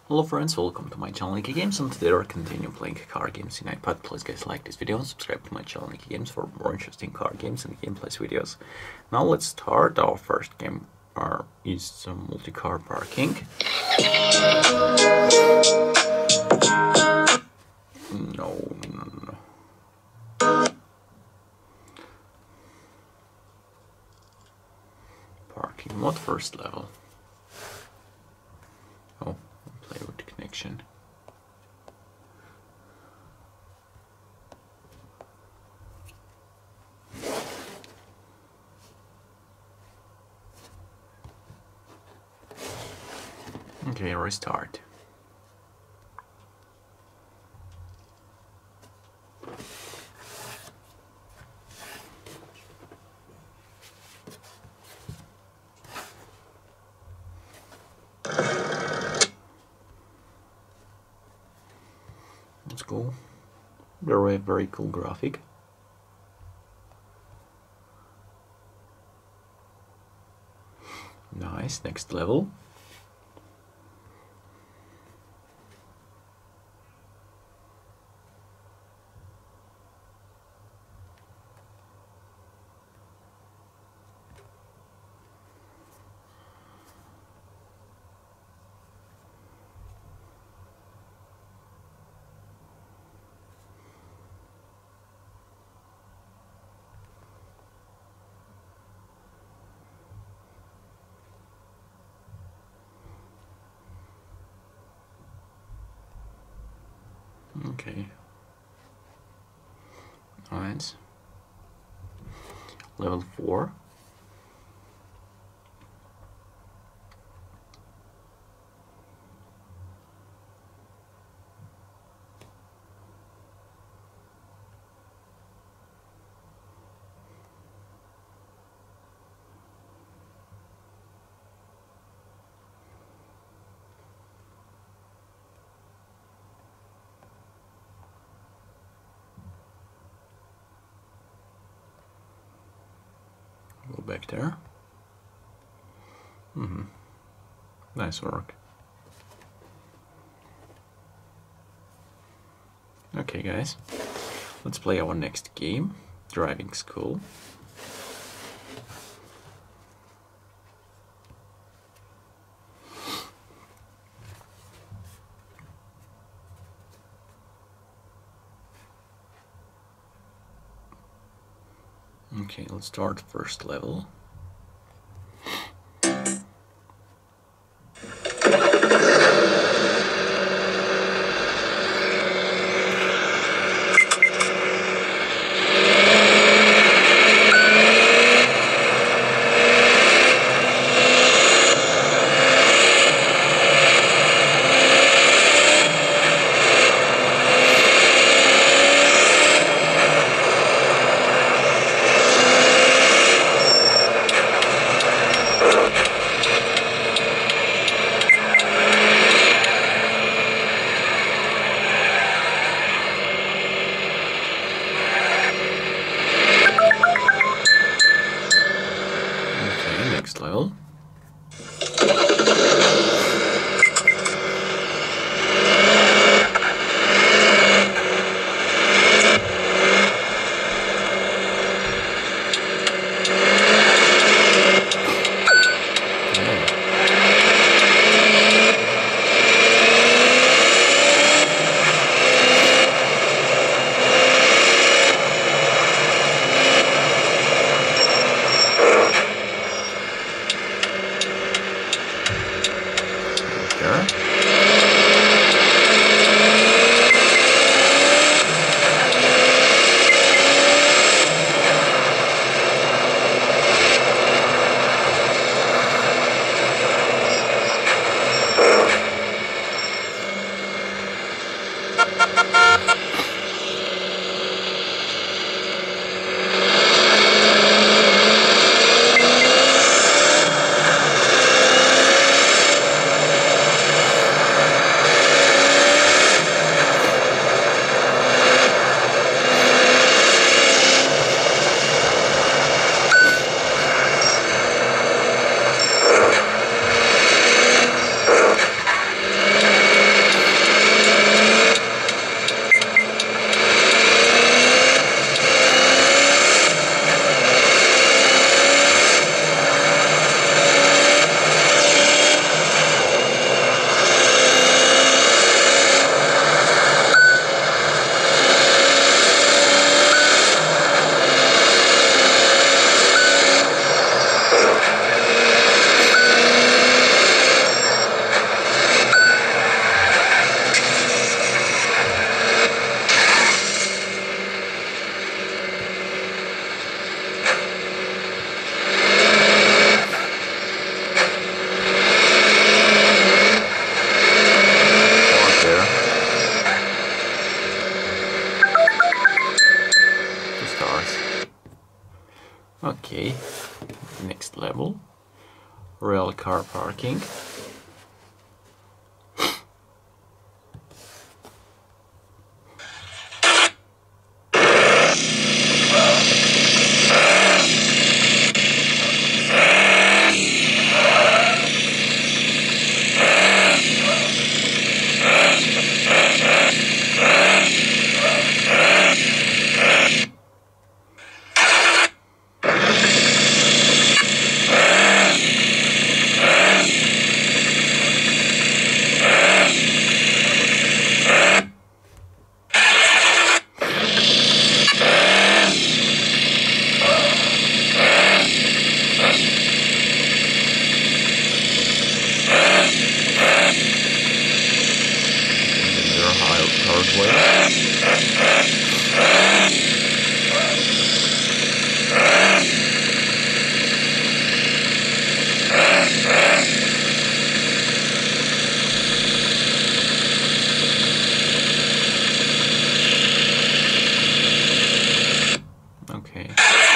Hello friends, welcome to my channel Nicky Games, and today we're continuing playing card games in iPad. Please guys like this video and subscribe to my channel Nicky Games for more interesting card games and gameplays videos. Now let's start. Our first game is multi-car parking. No. Parking, not first level. Oh, play with the connection. Okay, restart. Let's go. Very cool graphic. Nice, next level. Okay. Nice. Level 4. Go back there. Nice work. Okay guys, let's play our next game, Driving School. Okay, let's start first level. Next level. Real car parking. Okay.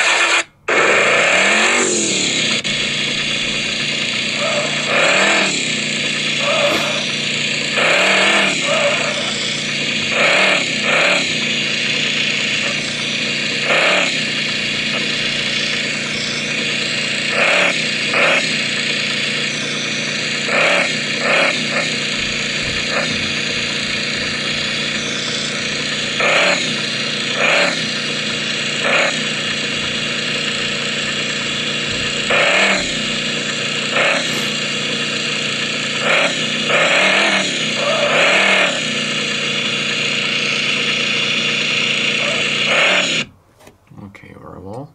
Okay, very well.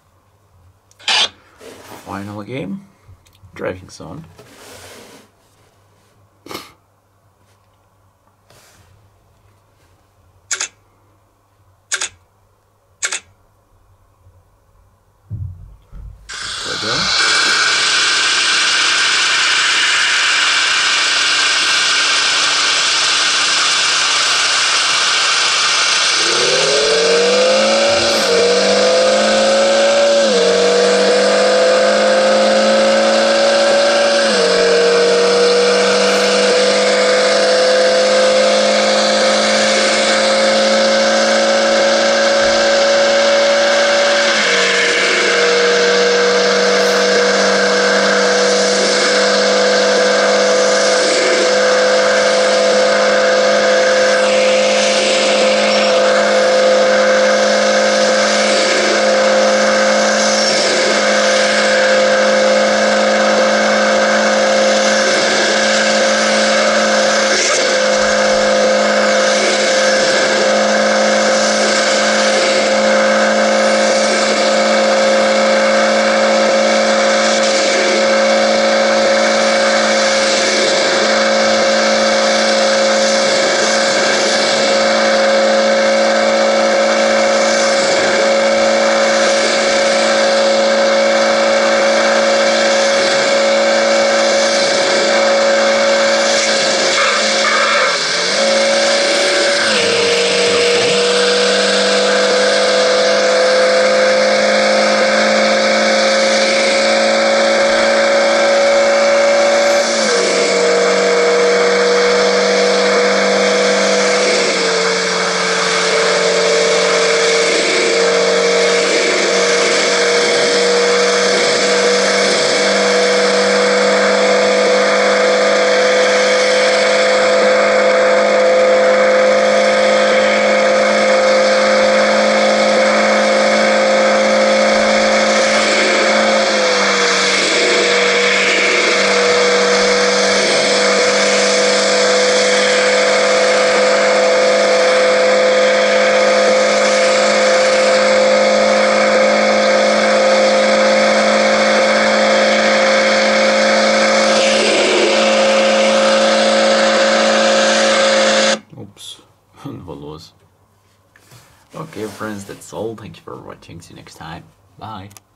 Final game, Driving Zone. There we go. Okay friends, that's all. Thank you for watching. See you next time. Bye.